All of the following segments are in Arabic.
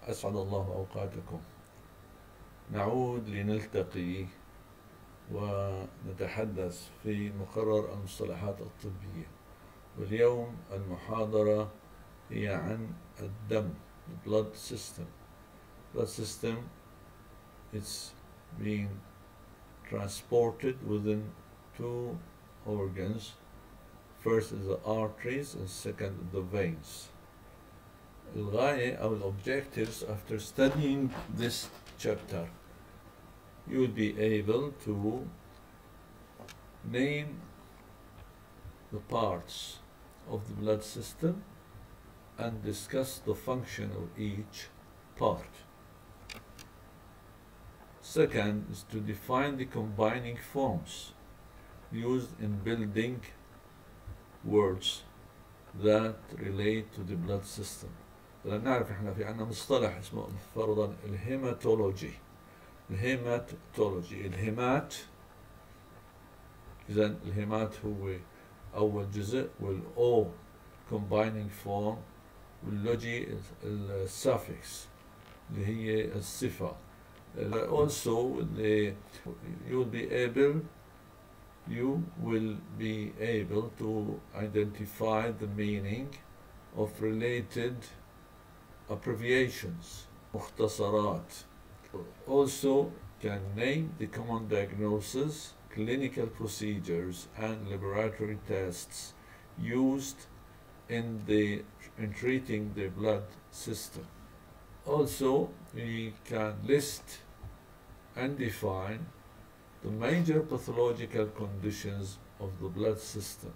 أسعد الله أوقاتكم. نعود لنلتقي ونتحدث في مقرر المصطلحات الطبية، واليوم المحاضرة هي عن الدم blood system. Blood system is being transported within two organs. First is the arteries and second the veins. الغاية أو objectives after studying this chapter, you will be able to name the parts of the blood system and discuss the function of each part. Second is to define the combining forms used in building words that relate to the blood system. نعرف احنا في عندنا مصطلح اسمه فرضا الهيماتولوجي. الهيمات، إذا الهيمات هو أول جزء، والأو combining form، واللوجي السافكس اللي هي الصفة. Also you will be able to identify the meaning of related abbreviations, مختصرات. Also can name the common diagnosis, clinical procedures and laboratory tests used in treating the blood system. Also, we can list and define the major pathological conditions of the blood system,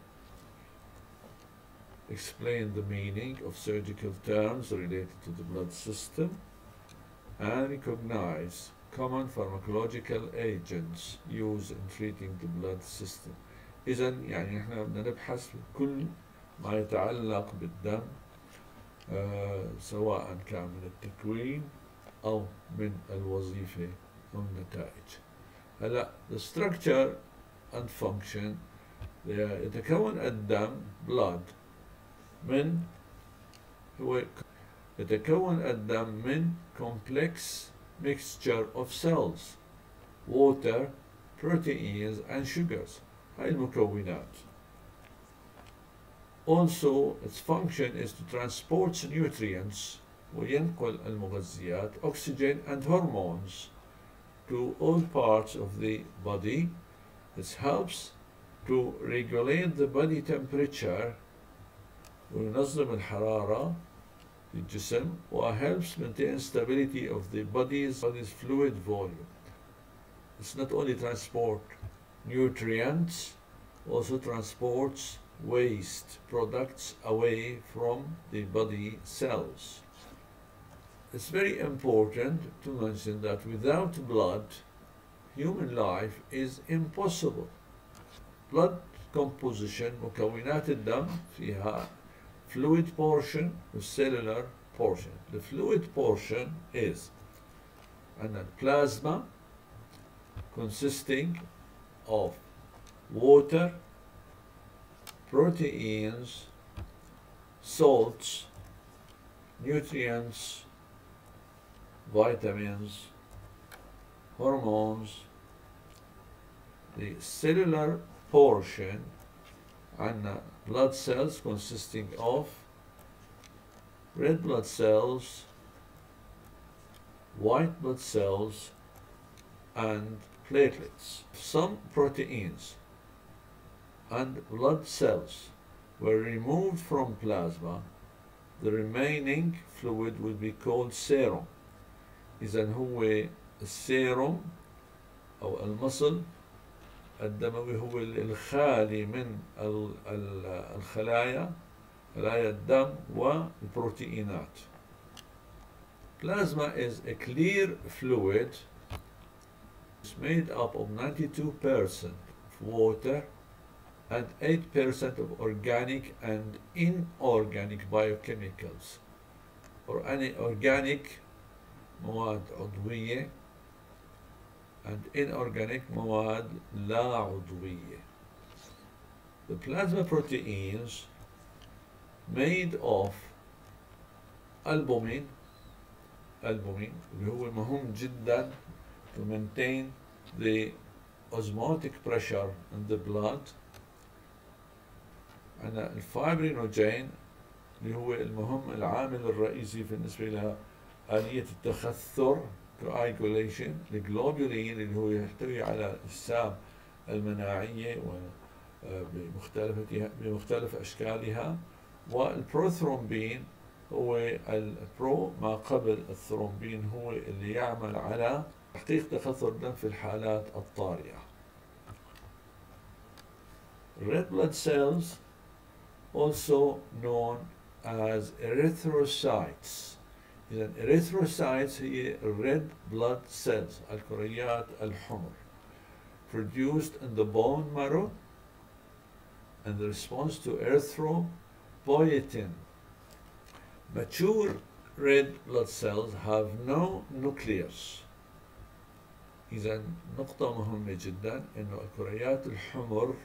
explain the meaning of surgical terms related to the blood system, and recognize common pharmacological agents used in treating the blood system. إذا يعني احنا بدنا نبحث كل ما يتعلق بالدم، سواء كان من التكوين أو من الوظيفة أو النتائج. هلا the structure and function، يتكون الدم blood من complex mixture of cells, water, proteins and sugars. هاي المكونات. Also its function is to transport nutrients وينقل المغذيات, oxygen and hormones to all parts of the body. It helps to regulate the body temperature وينظم الحرارة في الجسم, helps maintain stability of the body's fluid volume. It's not only transport nutrients, also transports waste products away from the body cells. It's very important to mention that without blood, human life is impossible. Blood composition, مكونات الدم فيها fluid portion and cellular portion. The fluid portion is an plasma consisting of water, proteins, salts, nutrients, vitamins, hormones. The cellular portion and blood cells consisting of red blood cells, white blood cells and platelets. Some proteins and blood cells were removed from plasma, the remaining fluid will be called serum. إذن هو السيروم أو المصل الدموي هو الخالي من خلايا الدم والبروتينات. Plasma is a clear fluid. It's made up of 92% of water and 8% of organic and inorganic biochemicals, or any organic مواد عضوية and inorganic مواد لا عضوية. The plasma proteins made of albumin albumin اللي هو مهم جدا to maintain the osmotic pressure in the blood. عندنا الفايبرينوجين اللي هو المهم العامل الرئيسي بالنسبة إلى آلية التخثر coagulation. الجلوبولين اللي هو يحتوي على السام المناعية بمختلف أشكالها. والبروثرومبين هو البرو ما قبل الثرومبين، هو اللي يعمل على تحقيق تخثر الدم في الحالات الطارئة. Red blood cells, also known as erythrocytes. إذا erythrocytes هي red blood cells الكريات الحمر produced in the bone marrow in response to erythropoietin. Mature red blood cells have no nucleus. إذا نقطة مهمة جدا إنه الكريات الحمر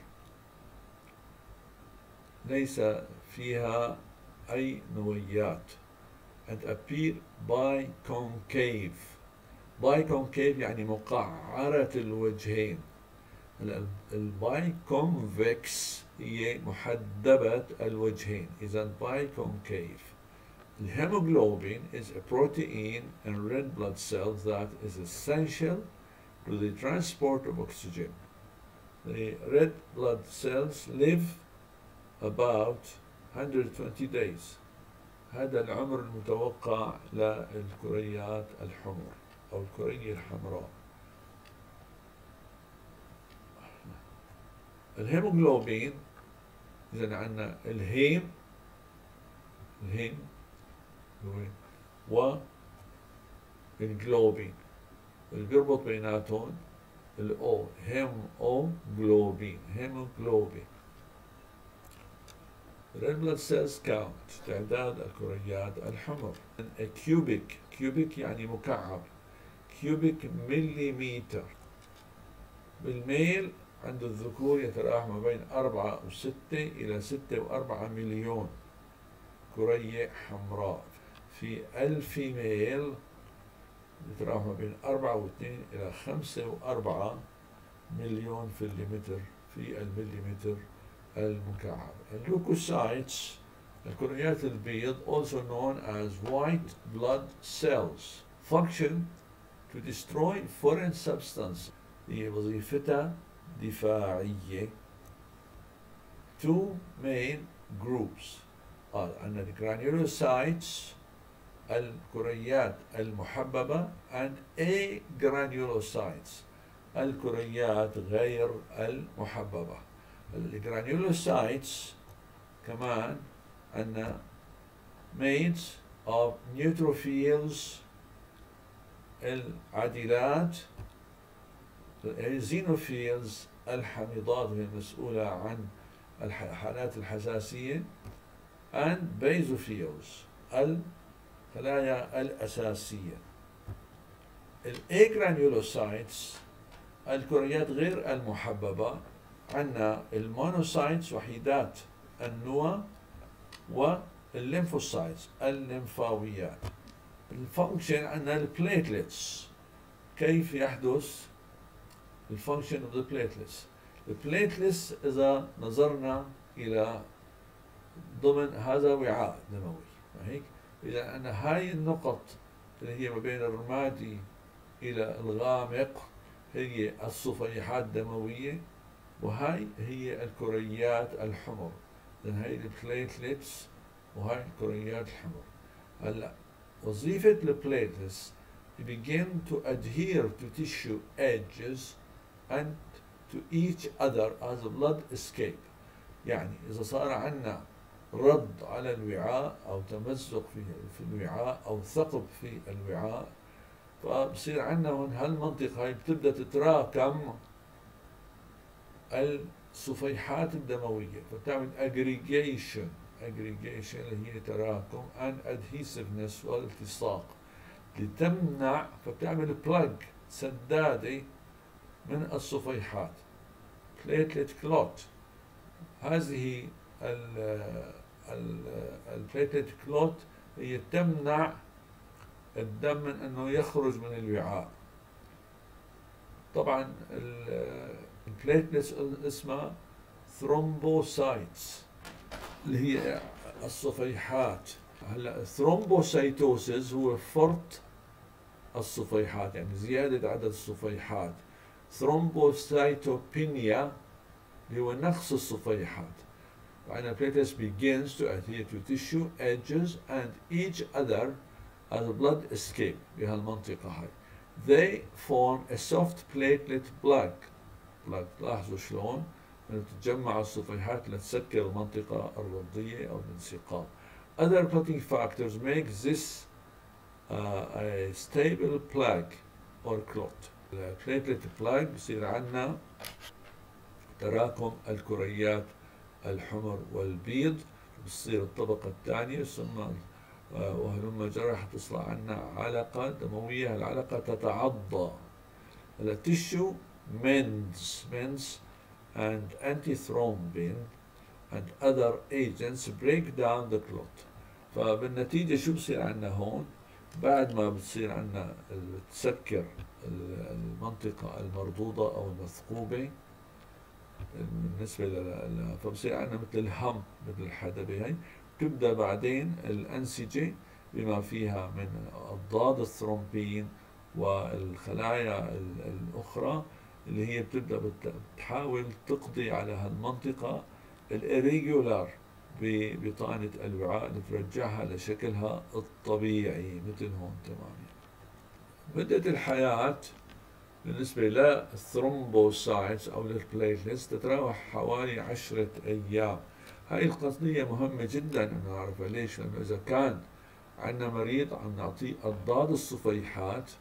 ليس فيها أي نويات and appear biconcave. biconcave يعني مقعرة الوجهين. البايكونفكس هي محدبة الوجهين. إذا biconcave. Hemoglobin is a protein in red blood cells that is essential to the transport of oxygen. The red blood cells live about 120 days. هذا العمر المتوقع للكريات الحمر أو الكرية الحمراء. الهيموغلوبين، إذا عندنا الهيم والجلوبين اللي بيربط بيناتهم الأو هيموغلوبين. red blood cells count تعداد الكريات الحمر. كيوبيك يعني مكعب، كيوبيك مليمتر. بالميل عند الذكور يتراوح ما بين 4 و6 إلى 6 و4 مليون كرية حمراء. في الفيميل يتراوح ما بين 4 و2 إلى 5 و4 مليون في المليمتر المكعب. اللوكوسايتس الكريات البيض also known as white blood cells function to destroy foreign substance. هي وظيفتها دفاعية. Two main groups عندنا الجرانيولوسايتس الكريات المحببة and agranulocytes الكريات غير المحببة. الجرانيولوسايتس كمان عندنا made of neutrophils العديلات. الزينوفيلز الحميضات وهي المسؤولة عن الحالات الحساسية and basophils الخلايا الأساسية. الأجرانيولوسايتس الكريات غير المحببة عندنا المونوسايتس وحيدات النوى والليمفوسايتس الليمفاويات. الفانكشن عندنا البليتلتس. كيف يحدث الفانكشن of the platelets؟ البليتلتس إذا نظرنا إلى ضمن هذا وعاء دموي هيك، إذا أن هاي النقط اللي هي ما بين الرمادي إلى الغامق هي الصفيحات الدموية، وهاي هي الكريات الحمر. لأن هاي البليتلتس وهاي الكريات الحمر. هلا وظيفة البليتلتس begin to adhere to tissue edges and to each other as blood escape. يعني إذا صار عندنا رد على الوعاء أو تمزق في الوعاء أو ثقب في الوعاء، فبصير عندنا من هالمنطقة هاي بتبدأ تتراكم الصفيحات الدموية، فبتعمل aggregation اللي هي تراكم and adhesiveness والالتصاق لتمنع، فبتعمل plug سدادة من الصفيحات platelet clot. هذه البليتلت كلوت هي تمنع الدم من أنه يخرج من الوعاء. طبعا البليتلتس اسمها ثرومبوسايتس اللي هي الصفيحات. هلا ثرومبوسايتوسيس هو فرط الصفيحات، يعني زيادة عدد الصفيحات. ثرومبوسايتوبينيا اللي هو نقص الصفيحات. وعندنا platelets begins to adhere to tissue edges and each other as blood escape بهالمنطقة هاي. They form a soft platelet plug. لاحظوا شلون تتجمع الصفيحات لتسكر المنطقة الرمادية أو الانسقام. Other clotting factors make this a stable plaque or clot. البليتلت بلاك بصير عندنا تراكم الكريات الحمر والبيض، بتصير الطبقة الثانية ثم وهلما جرى حتصل عنا علقة دموية. العلقة تتعضى. التيشو mends and antithrombin and other agents break down the clot. فبالنتيجة شو بصير عنا هون؟ بعد ما بتصير عنا تسكر المنطقة المرضوضة أو المثقوبة بالنسبة فبصير عنا مثل الهم، مثل الحدبة هي. تبدأ بعدين الأنسجة بما فيها من أضداد الثرومبين والخلايا الأخرى اللي هي بتبدأ بتحاول تقضي على هالمنطقة الإريجولار ببطانة الوعاء لترجعها لشكلها الطبيعي مثل هون تماما. مدة الحياة بالنسبة للثرومبوسايتس أو للبليتلتس تتراوح حوالي 10 أيام. هاي القضية مهمة جدا أن نعرفها. ليش؟ لأنه إذا كان عندنا مريض عم نعطيه أضداد الصفيحات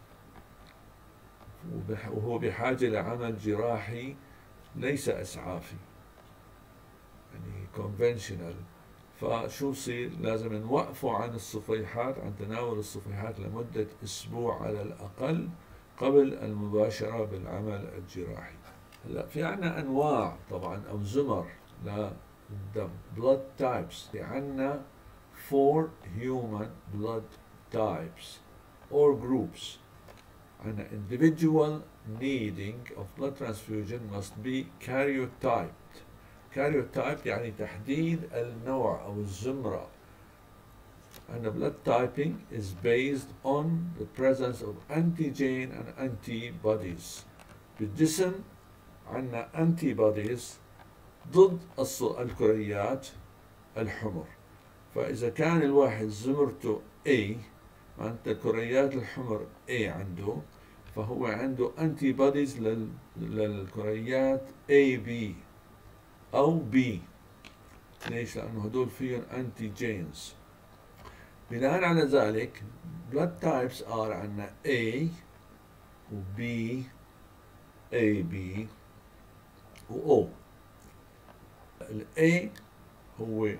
وهو بحاجة لعمل جراحي ليس إسعافي، يعني conventional، فشو بصير؟ لازم نوقفه عن الصفيحات، عن تناول الصفيحات لمدة أسبوع على الأقل قبل المباشرة بالعمل الجراحي. هلا في عنا أنواع طبعا أو زمر للدم blood types. في عنا 4 human blood types or groups. عنا individual needing of blood transfusion must be karyotyped. karyotyped يعني تحديد النوع أو الزمرة. And the blood typing is based on the presence of antigen and antibodies. بالجسم عندنا antibodies ضد الكريات الحمر. فإذا كان الواحد زمرته A، معناتها الكريات الحمر A عنده، فهو عنده antibodies للكريات AB أو B. ليش؟ لأنه هدول فيهم antigens. بناء على ذلك blood types are عندنا A و B AB و O. ال A هو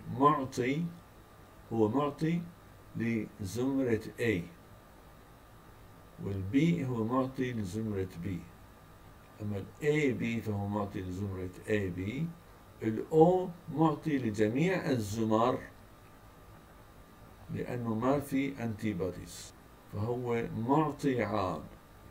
معطي لزمرة A، وال B هو معطي لزمرة B. أما ال AB فهو معطي لزمرة AB. ال O معطي لجميع الزمر لأنه ما في antibodies، فهو معطي عام.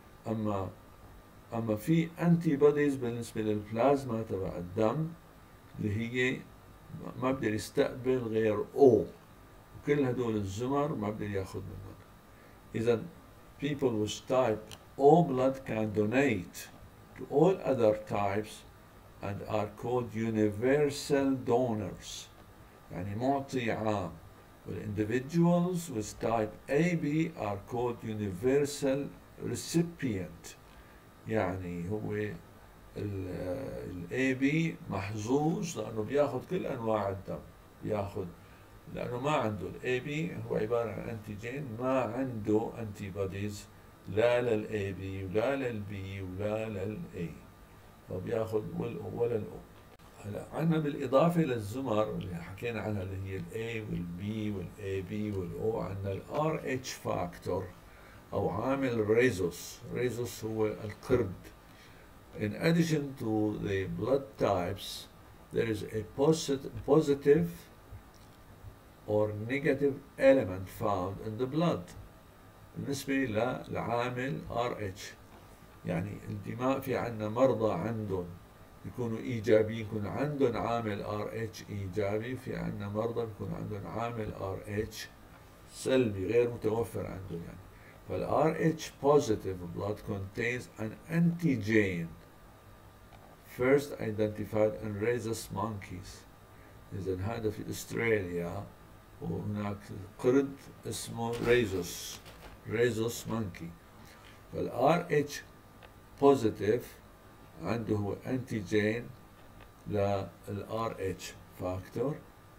أما في antibodies بالنسبة للبلازما تبع الدم اللي هي ما بقدر يستقبل غير O، وكل هدول الزمر ما بقدر ياخذ منهم. إذا people with type O blood can donate to all other types and are called universal donors، يعني معطي عام. individuals with type AB are called universal recipient، يعني هو ال AB محظوظ لأنه بياخذ كل أنواع الدم، بياخذ لأنه ما عنده ال AB هو عبارة عن أنتيجين، ما عنده antibodies لا لل AB ولا لل B ولا لل A، فبياخذ ولا ال O. هلا عندنا بالإضافة للزمر اللي حكينا عنها اللي هي ال A وال B وال AB وال O، عندنا ال RH factor أو عامل ريزوس. ريزوس هو القرد. In addition to the blood types, there is a positive or negative element found in the blood. بالنسبة للعامل RH. يعني الدماء في عندنا مرضى عندهم بيكونوا إيجابيين، يكون عندهم عامل RH إيجابي، في عندنا مرضى بيكون عندهم عامل RH سلبي غير متوفر عندهم. يعني فال RH positive blood contains an antigen first identified in rhesus monkeys. إذا هذا في أستراليا، وهناك قرد اسمه ريزوس مونكي. فال RH positive عنده هو antigen لل RH factor،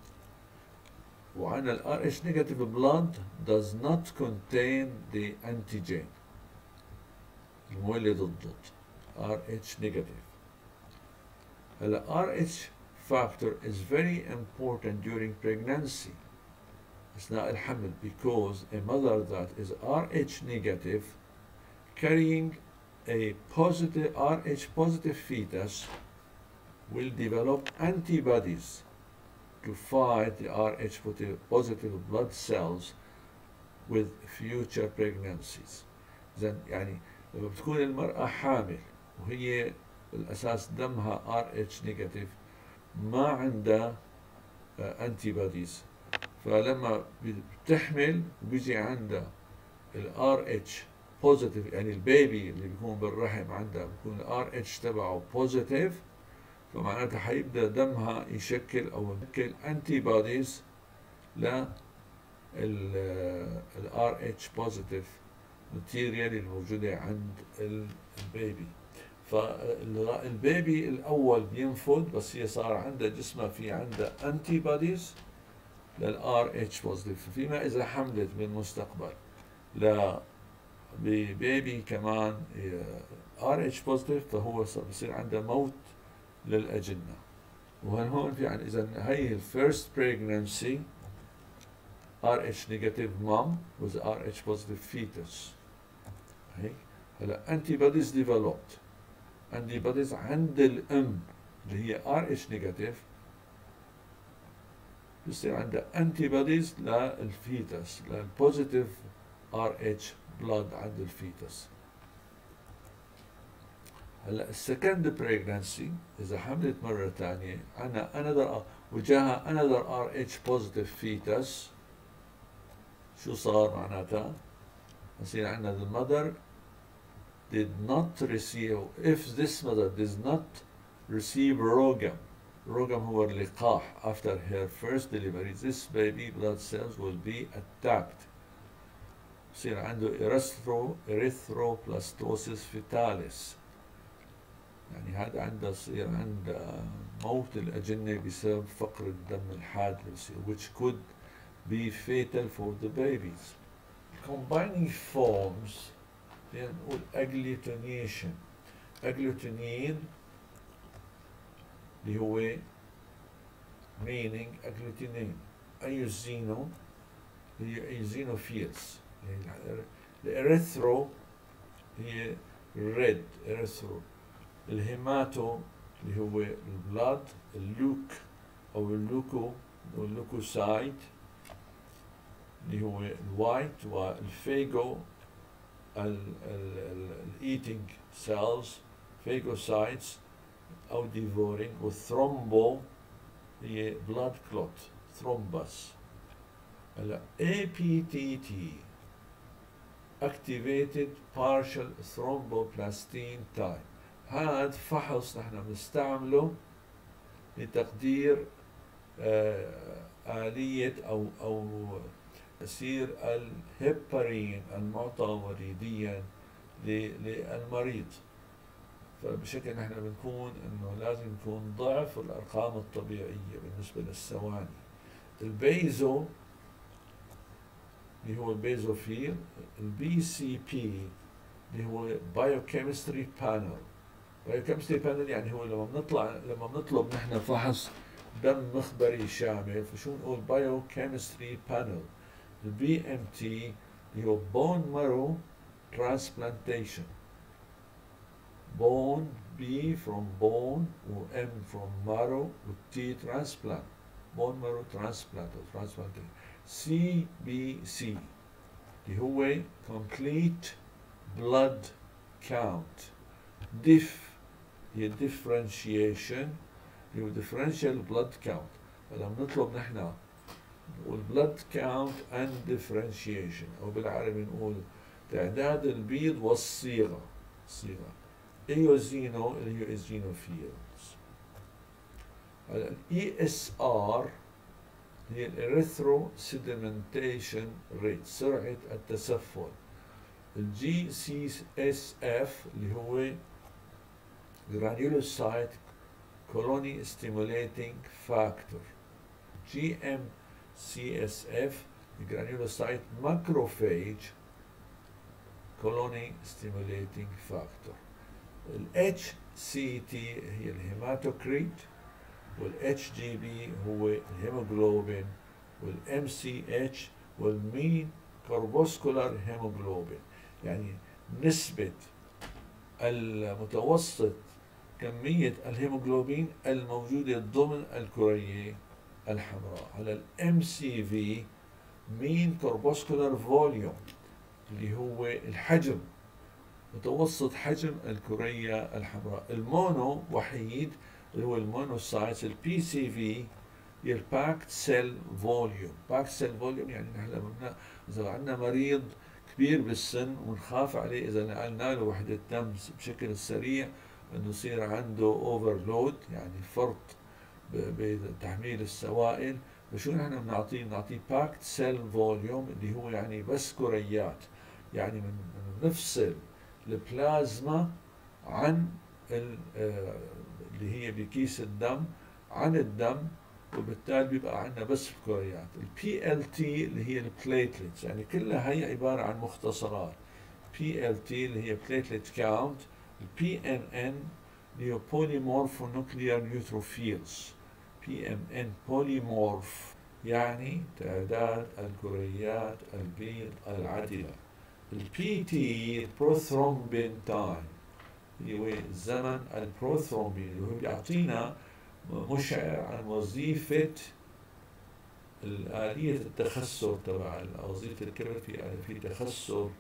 وعن ال RH negative blood does not contain the antigen المولد ضد RH negative. ال RH factor is very important during pregnancy أثناء الحمل because a mother that is RH negative carrying a positive RH positive fetus will develop antibodies to fight the RH positive blood cells with future pregnancies. إذن يعني لما بتكون المرأة حامل وهي بالأساس دمها RH negative ما عندها antibodies، فلما بتحمل بيجي عندها ال RH positive، يعني البيبي اللي بيكون بالرحم عندها بيكون ال RH تبعه positive، فمعناتها حيبدأ دمها يشكل أو يشكل antibodies لل RH positive material الموجودة عند البيبي. فالبيبي الأول بينفذ بس هي صار عندها جسمها في عندها antibodies لل RH positive. فيما إذا حملت بالمستقبل ببيبي كمان RH positive فهو بصير عنده موت للأجنة. وهون في يعني إذا هي الفيرست pregnancy RH negative mom with RH positive fetus. هيك هلا antibodies developed، antibodies عند الأم اللي هي RH negative بصير عندها antibodies للفيتس للبوزيتيف RH blood عند الفيتس. هلا السكند بريجنانسي إذا حملت مرة ثانية عندنا وجاها another RH positive fetus، شو صار معناتها؟ بصير عندنا the mother did not receive، if this mother does not receive ROGAM هو اللقاح after her first delivery this baby blood cells will be attacked. بصير عنده erythroplastosis fetalis، يعني هذا عنده يصير عنده موت الأجنة بسبب فقر الدم الحاد اللي بصير which could be fatal for the babies. Combining forms نقول agglutination. agglutinine اللي هو meaning agglutinine ايوزينو هي ايزينوفيلز. الاريثرو هي red erythro، الهيماتو اللي هو البلاد، اللوك او اللوكوسايت اللي هو الوايت، والفيجو الايتينج سيلز فيجوسايتس او ديفورينج، والثرومبو هي بلاد كلوت ثرومبس. هلا APTT activated partial thromboplastin type، هذا فحص نحن بنستعمله لتقدير آلية أو تأثير الهيبارين المعطى وريديا للمريض. فبشكل نحن بنكون انه لازم يكون ضعف الارقام الطبيعيه بالنسبه للثواني. البيزو اللي هو البيزوفيل، الBCP اللي هو بايوكيمستري بانل. بايوكيمستري بانل يعني هو لما بنطلب نحن فحص دم مخبري شامل فشو نقول بايوكيمستري بانل. الBMT اللي هو بون مارو ترانسبلانتيشن، bone B from bone و M from marrow و T transplant bone marrow transplant or transplantation. CBC اللي هو complete blood count. diff هي differentiation اللي هو differential blood count. فلما نطلب نحن والبلد كاونت اند ديفرنشيشن، او بالعربي نقول تعداد البيض والصيغه. ايوزينو اللي هي ايزينوفيلز. الاي اس ار هي الاريثرو سيديمنتيشن ريت، سرعه التسفل. الجي سي اس اف اللي هو granulocyte colony stimulating factor. جي ام CSF granulocyte macrophage colony stimulating factor. ال HCT هي الهيماتوكريت، وال HGB هو الهيموغلوبين، وال MCH والمين كوربوسكولار هيموغلوبين. يعني نسبة المتوسط كمية الهيموغلوبين الموجودة ضمن الكرية الحمراء. على ال MCV مين كوربوسكولار فوليوم اللي هو الحجم، متوسط حجم الكرية الحمراء. المونو وحيد اللي هو المونوسايتس. ال PCV هي الباكت سيل فوليوم. باكت سيل فوليوم يعني نحن لما إذا عندنا مريض كبير بالسن ونخاف عليه إذا نقلنا له وحدة دم بشكل سريع إنه يصير عنده اوفرلود، يعني فرط بتحميل السوائل، فشو نحن بنعطيه باكت سيل فوليوم اللي هو يعني بس كريات. يعني بنفصل البلازما عن اللي هي بكيس الدم عن الدم، وبالتالي بيبقى عندنا بس الكريات. البي ال تي اللي هي البليتلتس، يعني كلها هي عبارة عن مختصرات. بي ال تي اللي هي بليتلت كاونت. البي ان ان اللي هي polymorphonuclear neutrophils. PMN polymorph يعني تعداد الكريات البيض العدلة. الPT prothrombin time اللي هو زمن البروثرومبين، اللي هو بيعطينا مشعر عن وظيفة آلية التخثر تبع وظيفة الكبد في تخثر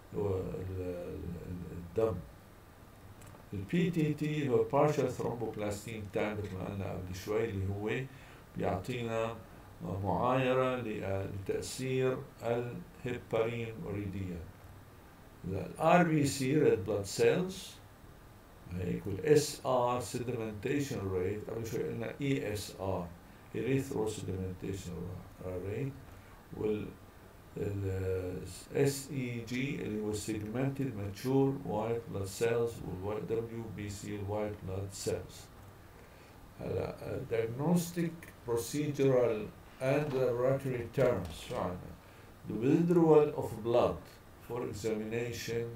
الدم. البي تي تي هو partial thromboplastin time مثل ما قلنا قبل شوي، اللي هو بيعطينا معايرة لتأثير الهيبارين وريديا. الار بي سي red blood cells هيك، والاس ار sedimentation rate قبل شوي قلنا اي اس ار erythro sedimentation rate، وال SEG اللي هو segmented mature white blood cells وال WBC white blood cells. هلا diagnostic procedural and laboratory terms شو عندنا؟ The withdrawal of blood for examination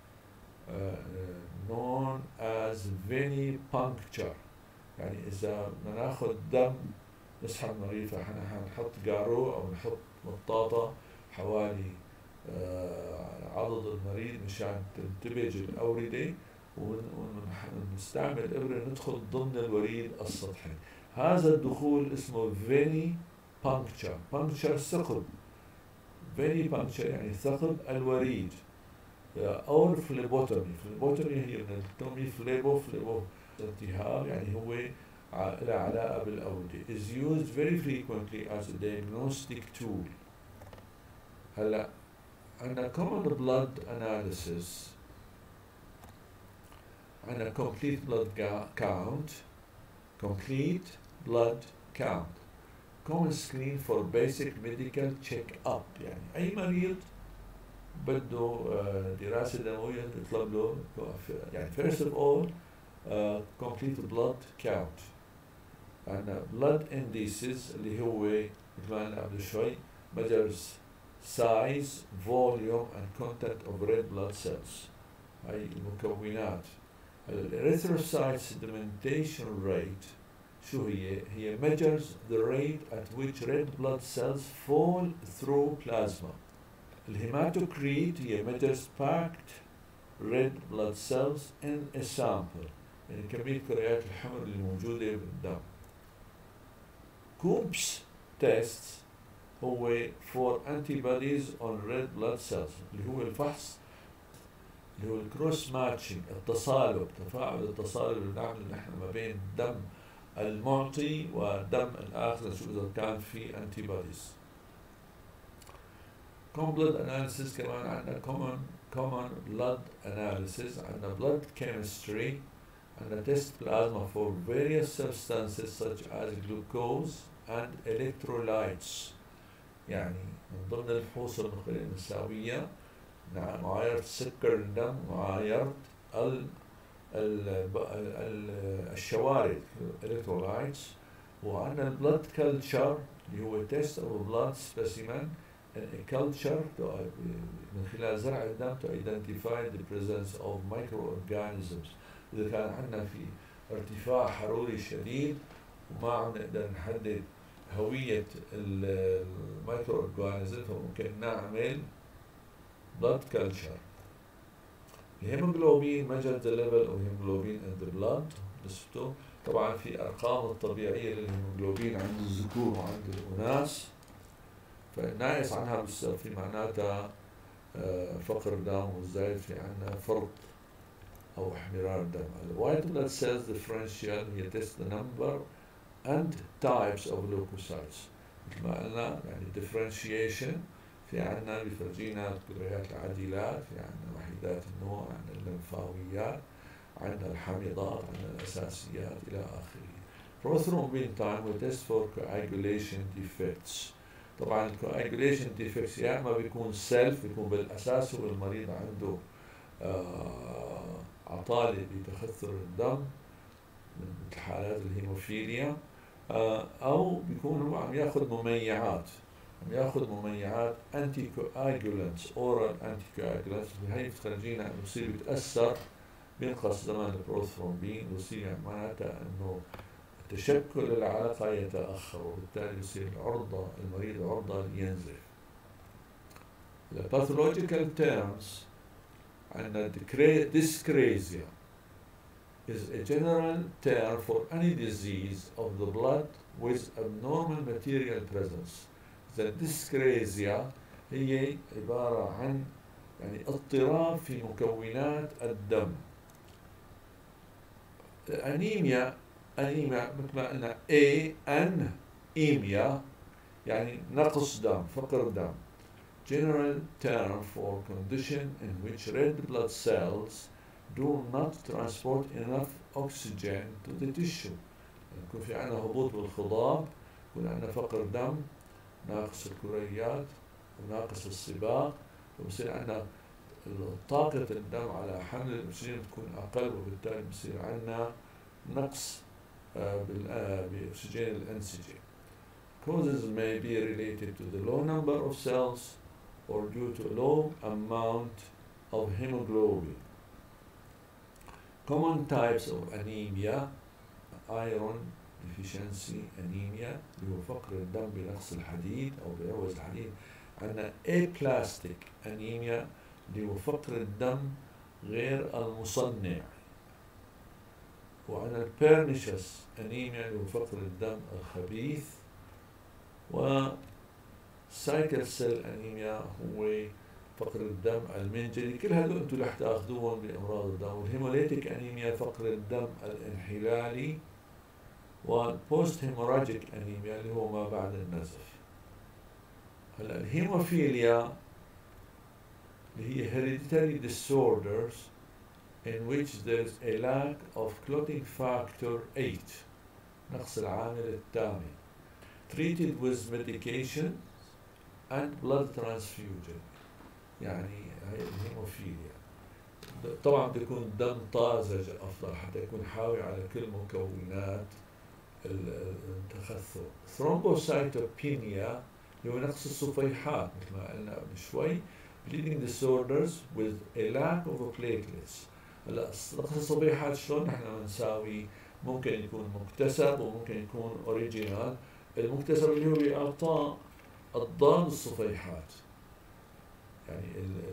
known as venipuncture. يعني إذا بدنا ناخذ دم نسحب مريض فإحنا حنحط جارو أو نحط مطاطة حوالي عضد المريض مشان تنتبج الأوردة، ونستعمل إبرة ندخل ضمن الوريد السطحي. هذا الدخول اسمه فيني بانكتشر. بانكتشر ثقب، فيني بانكتشر يعني ثقب الوريد. أو الفليبوتومي. فليبوتومي هي من التومي فليبو التهاب، يعني هو له علاقة بالأوردة. is used very frequently as a diagnostic tool. هلا عندنا common blood analysis، عندنا complete blood count. common screen for basic medical check-up، يعني أي مريض بده دراسة دموية يطلب له يعني first of all complete blood count. عندنا blood indices اللي هو مثل ما قلنا قبل شوي measures size, volume and content of red blood cells. هاي المكونات. erythrocyte sedimentation rate شو هي؟ هي measures the rate at which red blood cells fall through plasma. الهيماتوكريت هي measures packed red blood cells in a sample، يعني كمية كريات الحمر اللي موجودة بالدم. كوبس tests هو for antibodies on red blood cells اللي هو الفحص اللي هو الكروس ماتشنج، التصالب، تفاعل التصالب اللي بنعمله نحن ما بين دم المعطي ودم الآخر نشوف إذا كان في antibodies. common blood analysis كمان عندنا common blood analysis، عندنا blood chemistry، عندنا test plasma for various substances such as glucose and electrolytes. يعني من ضمن الفحوص المساوية معايرة سكر الدم، معايرة الشوارد electrolytes، وعندنا البلد كلتشر اللي هو test of blood specimen culture من خلال زرع الدم to identify the presence of microorganisms. إذا كان عندنا في ارتفاع حروري شديد وما عم نقدر نحدد هوية المايكرو اورجانيزم فممكن نعمل blood culture. الهيموغلوبين measures the level of hemoglobin in the blood نسبته. طبعا في أرقام الطبيعية للهيموغلوبين عند الذكور وعند الأناس، فالناقص عنها بصير في معناتها فقر دم، والزايد في عندنا فرط أو احمرار دم. الوايت بلاد سيلز ديفرنشال هي تيست the number and types of leukocytes. مثل ما قلنا يعني differentiation في عندنا بيفرجينا الكريات العديلات، في عندنا وحيدات النوع، عندنا اللمفاويات، عندنا الحامضات، عندنا الأساسيات إلى آخره. prothrombin time we test for coagulation defects. طبعا الcoagulation defects يا اما بيكون سيلف، بيكون بالاساس هو المريض عنده عطالة بتخثر الدم من حالات الهيموفيليا، او بيكون هو عم ياخذ مميعات، عم ياخذ مميعات انتي كواجولانتس، اورال انتي كواجولانتس، هي بتخرجينا انه بصير يتاثر، بينقص زمان البروثرومبين ويصير يعني معناتها انه تشكل العلاقة يتأخر، وبالتالي يصير المريض عرضة لينزف. The pathological terms عندنا dyscrasia is a general term for any disease of the blood with abnormal material presence. The dyscrasia هي عبارة عن يعني اضطراب في مكونات الدم. الأنيميا مثل ما قلنا أنيميا يعني نقص دم، فقر دم. General term for condition in which red blood cells do not transport enough oxygen to the tissue. يكون في عندنا هبوط بالخضاب، يكون عندنا فقر دم، ناقص الكريات وناقص الصباغ، وبصير عندنا طاقة الدم على حمل الأكسجين تكون أقل، وبالتالي بصير عندنا نقص بأكسجين الأنسجة. Causes may be related to the low number of cells or due to low amount of hemoglobin. Common types of anemia: iron deficiency anemia اللي هو فقر الدم بنقص الحديد أو بعوز الحديد. عندنا aplastic anemia اللي هو فقر الدم غير المصنع. وعندنا pernicious anemia اللي هو فقر الدم الخبيث. و sickle cell anemia هو فقر الدم المنجلي. كل هذول انتم رح تاخذوهم بامراض الدم. والهيموليتيك انيميا فقر الدم الانحلالي. والبوست هيموراجيك انيميا اللي هو ما بعد النزف. هلا الهيموفيليا اللي هي hereditary disorders in which there is a lack of clotting factor 8 نقص العامل الثامن. treated with medication and blood transfusion. يعني هي الهيموفيليا طبعا بيكون الدم طازج افضل حتى يكون حاوي على كل مكونات التخثر. ثرومبوسايتوبينيا اللي هو نقص الصفيحات مثل ما قلنا قبل شوي. bleeding disorders with a lack of platelets. هلا نقص الصفيحات شلون نحن بنساوي؟ ممكن يكون مكتسب وممكن يكون اوريجينال. المكتسب اللي هو بإعطاء أضداد الصفيحات، يعني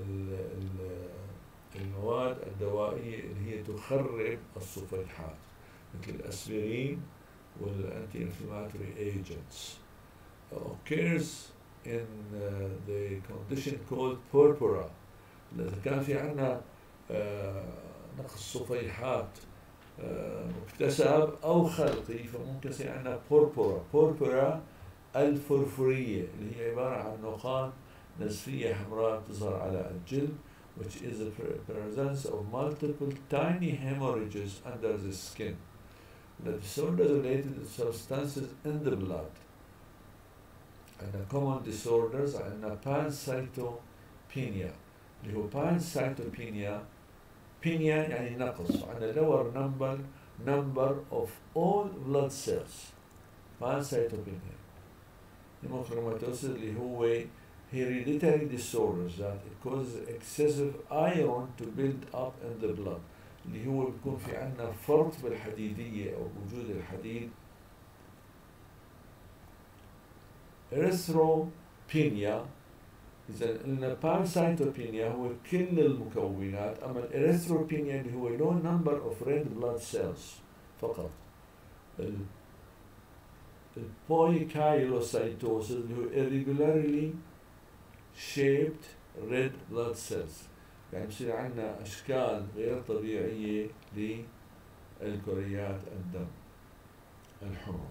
المواد الدوائية اللي هي تخرب الصفيحات مثل الأسبرين والأنتي انفلاماتوري agents. occurs in the condition called purpura. إذا كان في عندنا نقص صفيحات مكتسب أو خلقي فممكن يصير عندنا purpura. purpura الفرفرية اللي هي عبارة عن نقاط نزفية حمراء تظهر على الجلد, which is the presence of multiple tiny hemorrhages under the skin. The disorder is related to substances in the blood. And the common disorders are pancytopenia. اللي هو pancytopenia, penia يعني نقص, عندنا lower number of all blood cells. Pancytopenia. Hemochromatosis اللي هو hereditary disorders that it causes excessive iron to build up in the blood. اللي هو بيكون في عندنا فرط بالحديدية أو وجود الحديد. erythropenia إذا قلنا pancytopenia هو كل المكونات, أما erythropenia اللي هو low number of red blood cells فقط. poikilocytosis اللي هو irregularly shaped red blood cells, يعني بصير عندنا أشكال غير طبيعية للكريات الدم الحمر.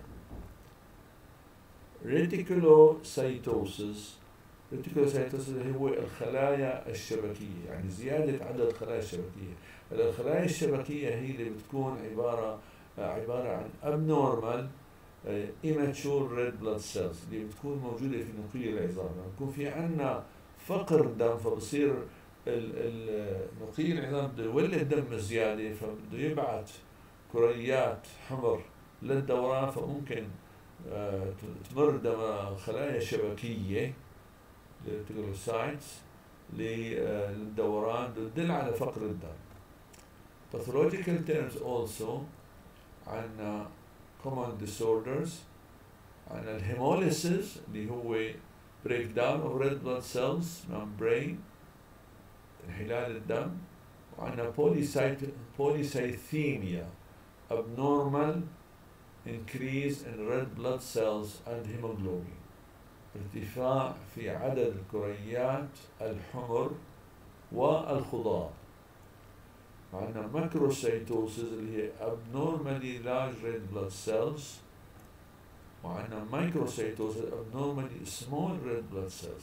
reticulocytosis اللي هو الخلايا الشبكية, يعني زيادة عدد الخلايا الشبكية. الخلايا الشبكية هي اللي بتكون عبارة عن abnormal immature red blood cells اللي بتكون موجودة في نقي العظام. يعني بيكون في عندنا فقر دم, فبصير نقي العظام بده يولد دم زيادة, فبده يبعث كريات حمر للدوران, فممكن تمر دم خلايا شبكية الريتيكولوسايتس للدوران, تدل على فقر الدم. Pathological terms also عندنا common disorders, عندنا الهيموليسيس اللي هو breakdown of red blood cells membrane, انحلال الدم, وعندنا polycythemia abnormal increase in red blood cells and hemoglobin, ارتفاع في عدد الكريات الحمر والخضار. وعندنا macrocytosis اللي هي abnormally large red blood cells, وعندنا microcytosis abnormally small red blood cells.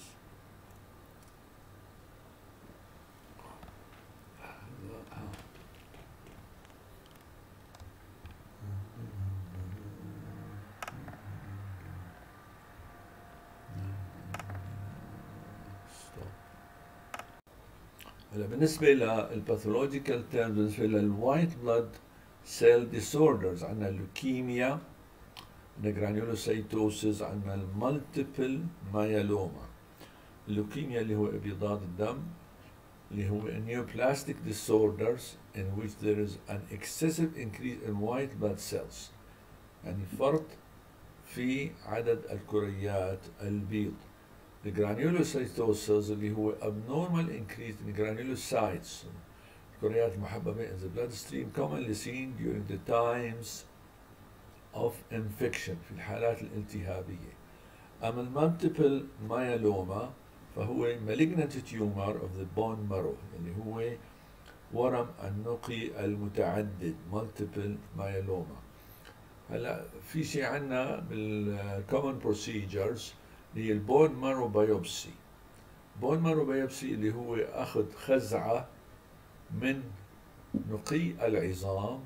بالنسبة للباثولوجيكال تيرمز, بالنسبة للوايت بلاد سيل ديسوردرز عندنا اللوكيميا, عندنا جرانيولوسيتوسيس, عندنا المالتيبل مايلوما. اللوكيميا اللي هو ابيضاد الدم, اللي هو neoplastic disorders in which there is an excessive increase in white blood cells, يعني فرط في عدد الكريات البيض. الجرانيولوسيتوسيس اللي هو abnormal increase in granulocytes, الكريات المحببة in the bloodstream commonly seen during the times of infection, في الحالات الالتهابية. أما المالتيبل مايلوما فهو malignant tumor of the bone marrow, اللي هو ورم النقي المتعدد, multiple myeloma. هلا في شيء عندنا بالcommon procedures اللي هي البون مارو بايوبسي. بون مارو بايوبسي اللي هو أخذ خزعة من نقي العظام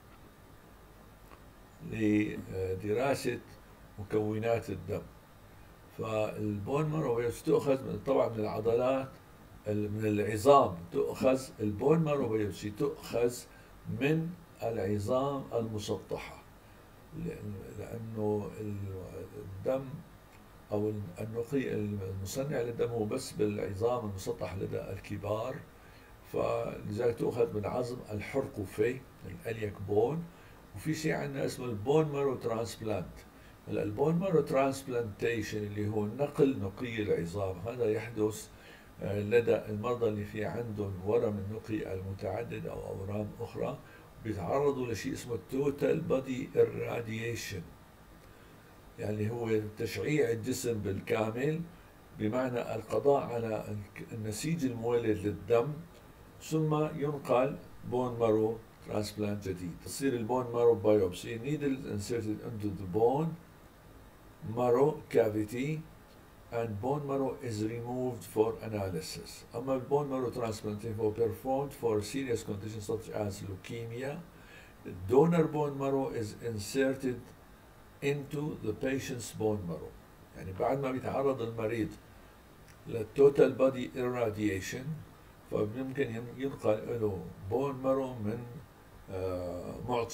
لدراسة مكونات الدم. فالبون مارو بايوبسي تؤخذ طبعا من العضلات, من العظام تؤخذ, البون مارو بايوبسي تؤخذ من العظام المسطحة, لأنه الدم أو النقي المصنع للدم هو بس بالعظام المسطحة لدى الكبار, فلذلك تؤخذ من عظم الحرقفة الأليك بون. وفي شيء عندنا اسمه البون مارو ترانسبلانت. البون مارو ترانسبلانتيشن اللي هو نقل نقي العظام, هذا يحدث لدى المرضى اللي في عندهم ورم النقي المتعدد أو أورام أخرى, بيتعرضوا لشيء اسمه total body irradiation, يعني هو تشعيع الجسم بالكامل بمعنى القضاء على النسيج المولد للدم، ثم ينقل بون مارو ترانسبلانت جديد. تصير البون مارو بايوبسي، needle inserted into the bone marrow cavity and bone marrow is removed for analysis. أما البون مارو transplantation هو performed for serious conditions such as leukemia. Donor bone marrow is inserted into the patient's bone marrow. يعني بعد ما بيتعرض المريض للتوتال بودي irradiation فممكن ينقل له بون مارو من معطي.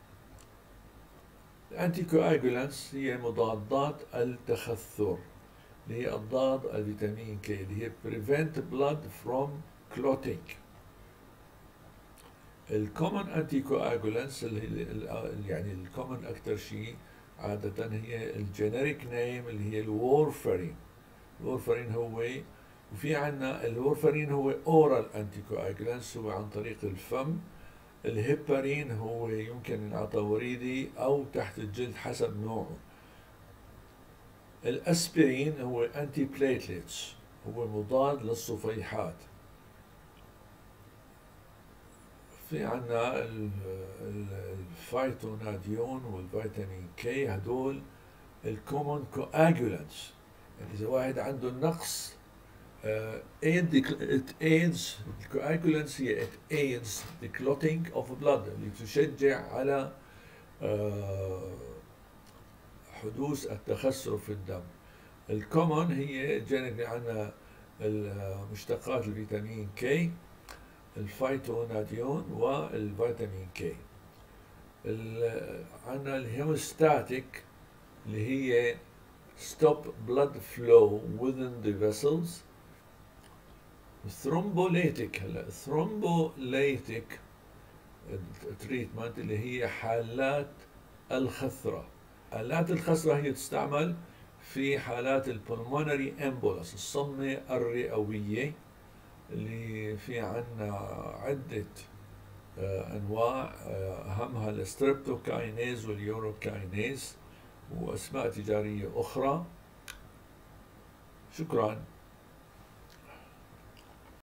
الانتي كواجولانس هي مضادات التخثر، اللي هي أضداد الفيتامين K، اللي هي prevent blood from clotting. الكومن انتي كواجولانس اللي يعني الكومن أكثر شيء عادة هي الجينيريك نيم اللي هي الورفرين. الورفرين هو، وفي عنا الورفرين هو اورال انتي كواجولانس، هو عن طريق الفم. الهيبارين هو يمكن ينعطى وريدي او تحت الجلد حسب نوعه. الاسبرين هو انتي بليتليتس، هو مضاد للصفيحات. في عنا الفايتوناديون والفيتامين كي، هدول الكومون كواجولانس. يعني اذا واحد عنده نقص it aids الكواجولانس، هي it aids the clotting of blood، اللي تشجع على حدوث التخثر في الدم. الكومون هي جانب عندنا المشتقات الفيتامين كي، الفايتوناديون والفيتامين كي. عندنا الهيموستاتيك اللي هي stop blood flow within the vessels. الثرومبوليتيك، هلا الثرومبوليتيك تريتمنت اللي هي حالات الخثرة. حالات الخثرة هي تستعمل في حالات البلمونري امبولس، الصمة الرئوية، اللي في عنا عدة أنواع، أهمها الستريبتوكاينيز واليوروكاينيز وأسماء تجارية أخرى. شكرا.